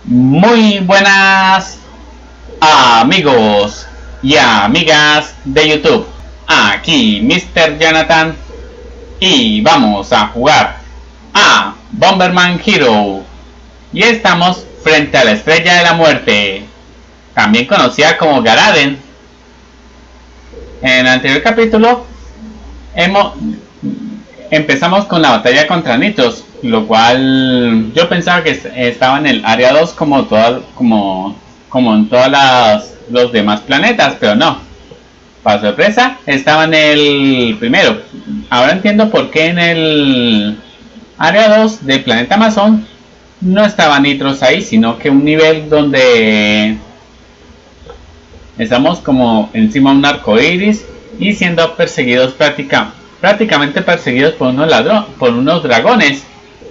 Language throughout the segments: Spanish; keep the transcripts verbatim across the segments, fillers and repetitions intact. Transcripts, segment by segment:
Muy buenas amigos y amigas de YouTube. Aquí mister Jonathan y vamos a jugar a Bomberman Hero. Y estamos frente a la Estrella de la Muerte, también conocida como Garaden. En el anterior capítulo hemos empezamos con la batalla contra Nitros, lo cual yo pensaba que estaba en el área dos como toda, como, como en todos las, los demás planetas, pero no. Para sorpresa, estaba en el primero. Ahora entiendo por qué en el área dos del planeta Amazon no estaba Nitros ahí, sino que un nivel donde estamos como encima de un arco iris y siendo perseguidos prácticamente prácticamente perseguidos por unos ladrones, por unos dragones.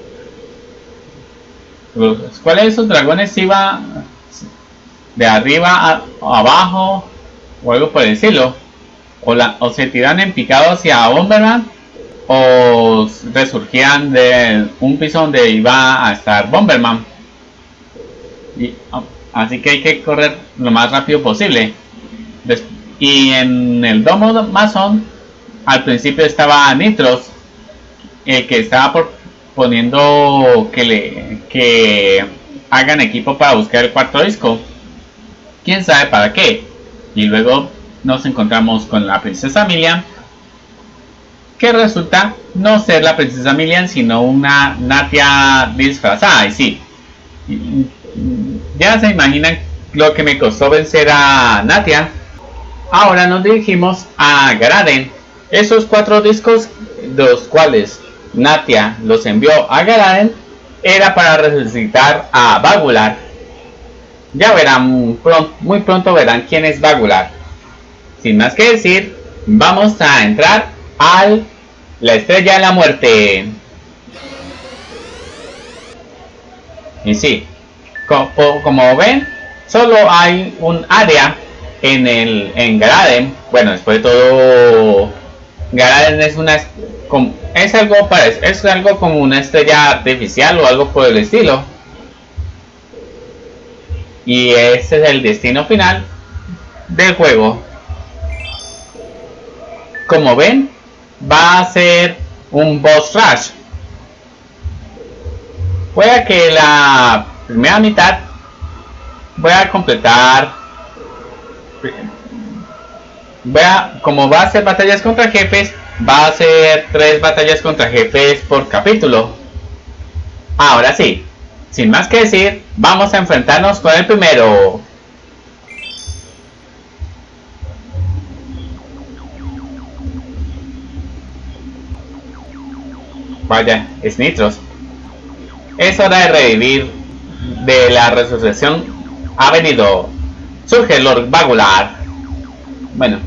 ¿Cuáles de esos dragones iba de arriba a, a abajo o algo por el estilo? O, la, o se tiran en picado hacia Bomberman, o resurgían de un piso donde iba a estar Bomberman. Y, así que hay que correr lo más rápido posible. Des, y en el domo Amazon al principio estaba Nitros, el que estaba por, poniendo que le que hagan equipo para buscar el cuarto disco. Quién sabe para qué. Y luego nos encontramos con la princesa Milian, que resulta no ser la princesa Milian, sino una Natia disfrazada. Y sí, ya se imaginan lo que me costó vencer a Natia. Ahora nos dirigimos a Garaden. Esos cuatro discos, los cuales Natia los envió a Garaden, era para resucitar a Vagular. Ya verán, muy pronto verán quién es Vagular. Sin más que decir, vamos a entrar a la Estrella de la Muerte. Y sí, como, como ven, solo hay un área en el en Garaden. Bueno, después de todo, Garaden es una es algo parece es algo como una estrella artificial o algo por el estilo, y ese es el destino final del juego. Como ven, va a ser un boss rush. Puede que la primera mitad voy a completar. Voy a, como va a ser batallas contra jefes, va a ser tres batallas contra jefes por capítulo. Ahora sí, sin más que decir, vamos a enfrentarnos con el primero. Vaya, es Nitros. Es hora de revivir. De la resurrección ha venido. Surge Lord Vagular. Bueno,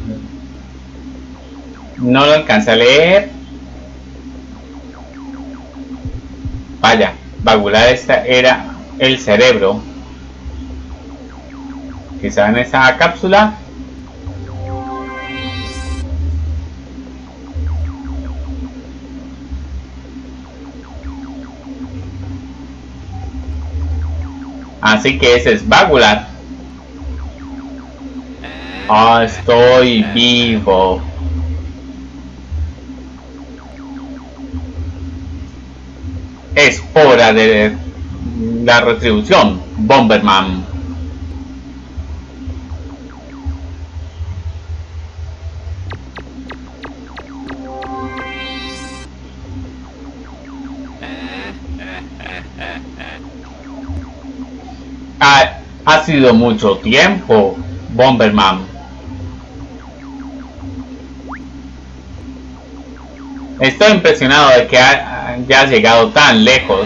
no lo alcancé a leer. Vaya, Vagular esta era el cerebro que estaba en esa cápsula. Así que ese es Vagular. Ah, estoy vivo. Es hora de la retribución, Bomberman. Ha, ha sido mucho tiempo, Bomberman. Estoy impresionado de que hayas llegado tan lejos.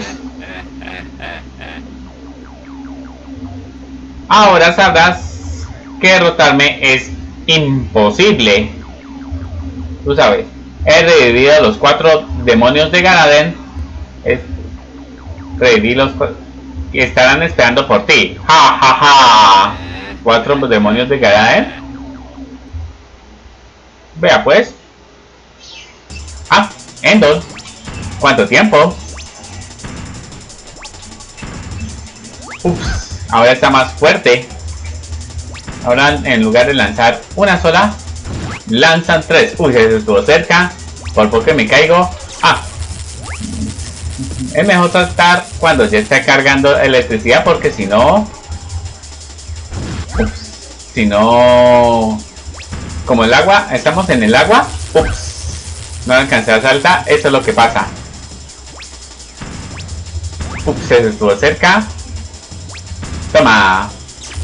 Ahora sabrás que derrotarme es imposible. Tú sabes, he revivido a los cuatro demonios de Garaden. Es, reviví los y estarán esperando por ti. Ja ja ja. Cuatro demonios de Garaden. Vea pues. Ah, Endor. ¿Cuánto tiempo? Ups. Ahora está más fuerte. Ahora en lugar de lanzar una sola, lanzan tres. Uy, se estuvo cerca. Por poco me caigo. Ah. Es mejor saltar cuando ya está cargando electricidad porque si no... Ups, si no... Como el agua, estamos en el agua. Ups, no alcancé a saltar. Eso es lo que pasa. Ups, se estuvo cerca. Toma.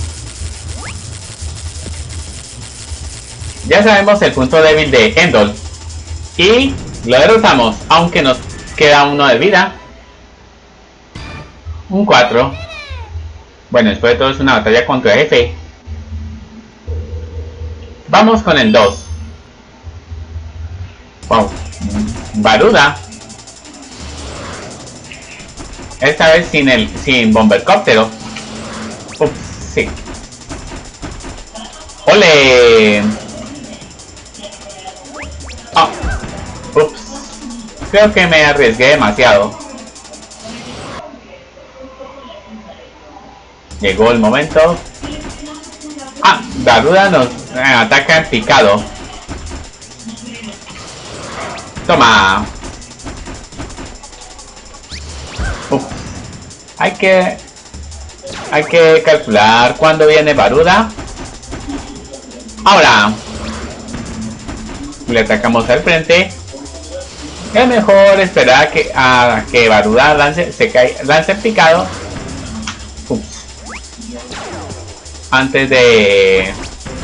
Ya sabemos el punto débil de Endol. Y lo derrotamos, aunque nos queda uno de vida. Un cuatro. Bueno, después de todo es una batalla contra F. Vamos con el dos. Wow. Baruda. Esta vez sin el sin bombercóptero. Ups, sí. ¡Ole! Oh. Ups. Creo que me arriesgué demasiado. Llegó el momento. Ah, Garuda nos eh, ataca en picado. Toma. Uf. Hay que hay que calcular cuándo viene Baruda. Ahora le atacamos al frente. Es mejor esperar a que a que Baruda lance se cae, lance en picado. Uf. Antes de...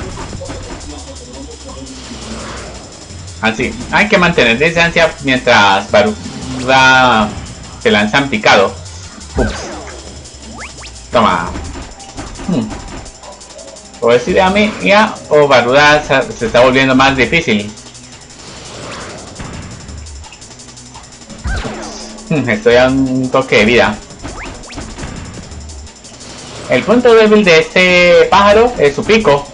Así, hay que mantener distancia mientras Baruda se lanza en picado. Ups. Toma. Hmm. O es idea mía o Baruda se está volviendo más difícil. Hmm. Estoy a un toque de vida. El punto débil de este pájaro es su pico.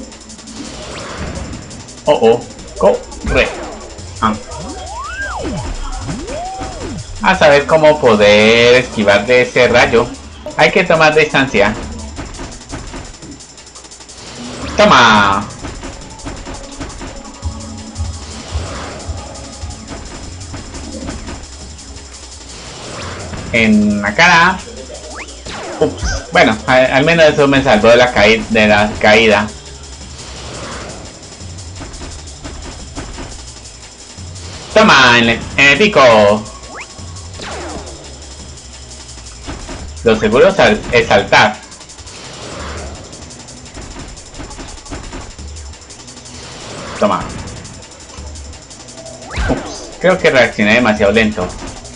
Oh, oh. Corre. Ah. A saber cómo poder esquivar de ese rayo. Hay que tomar distancia. Toma. En la cara. Ups. Bueno, al, al menos eso me salvó de la, caí de la caída. Toma, en el, en el pico. Lo seguro es saltar. Toma. Ups, creo que reaccioné demasiado lento.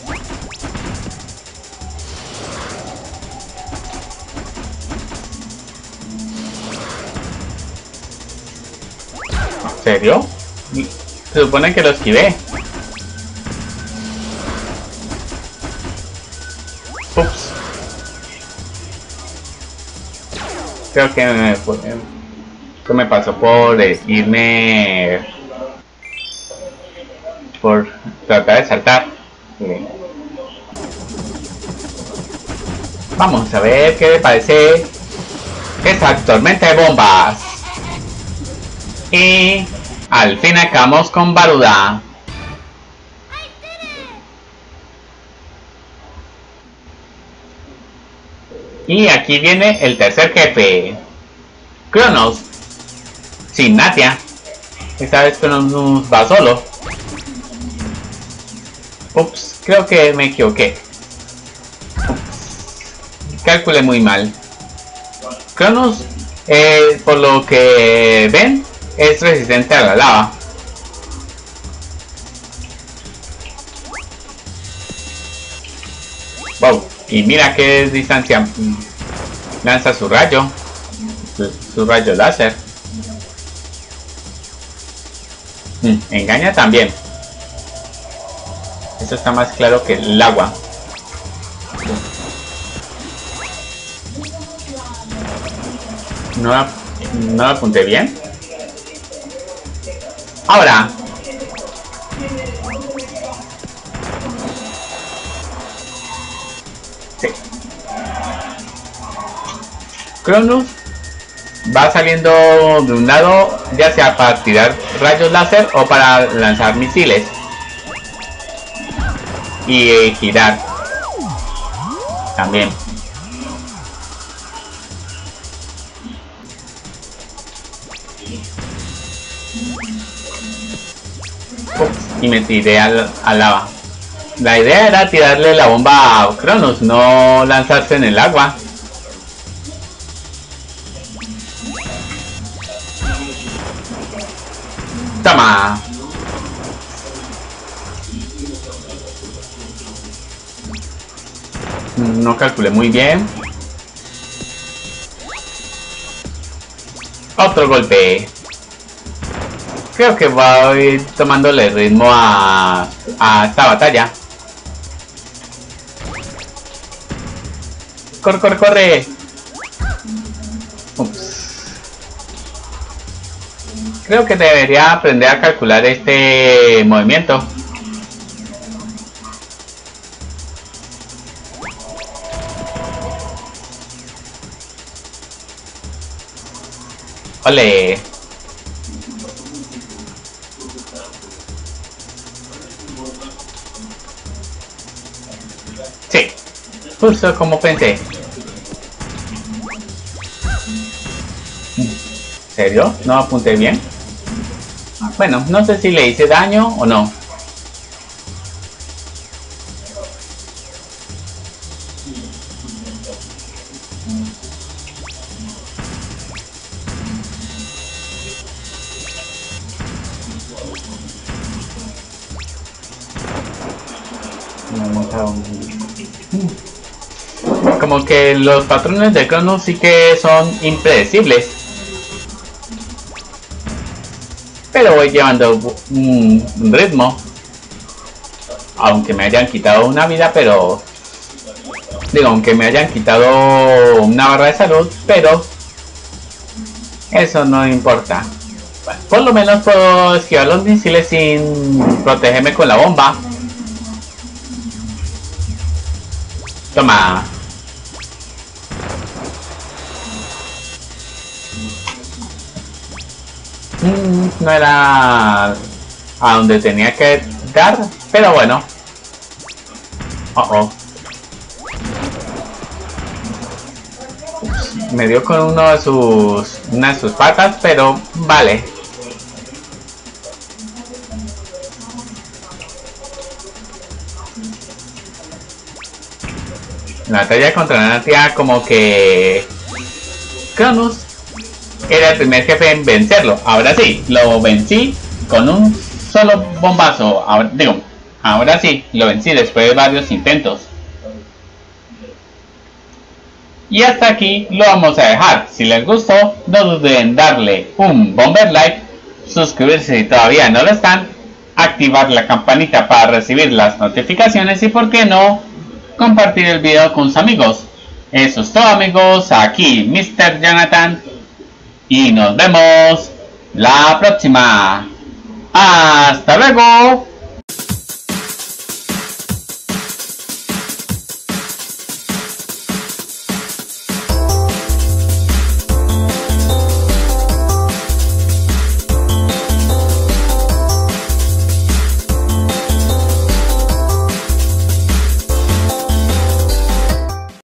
¿En serio? Se supone que lo esquivé. Ups. Creo que me, que me pasó por irme por tratar de saltar. Vamos a ver qué le parece esa tormenta de bombas. Y al fin acabamos con Baruda. Y aquí viene el tercer jefe, Cronos, sin Natia. Esta vez Cronos va solo. Ups, creo que me equivoqué. Ups, calculé muy mal. Cronos, eh, por lo que ven, es resistente a la lava. Wow. Y mira qué distancia lanza su rayo, su, su rayo láser. Mm, engaña también. Esto está más claro que el agua. No, no lo apunté bien. Ahora. Sí. Cronus va saliendo de un lado, ya sea para tirar rayos láser o para lanzar misiles y eh, girar también. Ups, y me tiré al, al lava. La idea era tirarle la bomba a Cronus, no lanzarse en el agua. Toma. No calculé muy bien. Otro golpe. Creo que voy tomándole ritmo a, a esta batalla. Corre, corre, corre. Ups. Creo que debería aprender a calcular este movimiento. Ole. Sí, justo como pensé. ¿En serio? ¿No apunté bien? Bueno, no sé si le hice daño o no. Como que los patrones de Cronus sí que son impredecibles. Pero voy llevando un ritmo. Aunque me hayan quitado una vida, pero... Digo, aunque me hayan quitado una barra de salud, pero... Eso no importa. Bueno, por lo menos puedo esquivar los misiles sin protegerme con la bomba. Toma. Mm, no era a donde tenía que dar, pero bueno. Oh, oh. Ups, me dio con uno de sus una de sus patas, pero vale. La batalla contra Natia, como que Cronus era el primer jefe en vencerlo. Ahora sí, lo vencí con un solo bombazo. Ahora, digo, ahora sí, lo vencí después de varios intentos. Y hasta aquí lo vamos a dejar. Si les gustó, no duden en darle un bomber like, suscribirse si todavía no lo están, activar la campanita para recibir las notificaciones y, por qué no, compartir el video con sus amigos. Eso es todo, amigos. Aquí mister Jonathan. Y nos vemos la próxima. ¡Hasta luego!